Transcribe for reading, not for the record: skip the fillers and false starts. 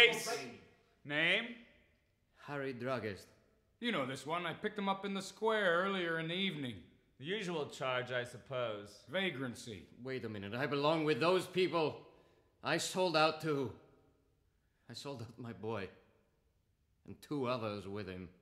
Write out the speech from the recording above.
face! Name? Harry Druggist. You know this one. I picked him up in the square earlier in the evening. The usual charge, I suppose. Vagrancy. Wait a minute, I belong with those people. I sold out my boy. And 2 others with him.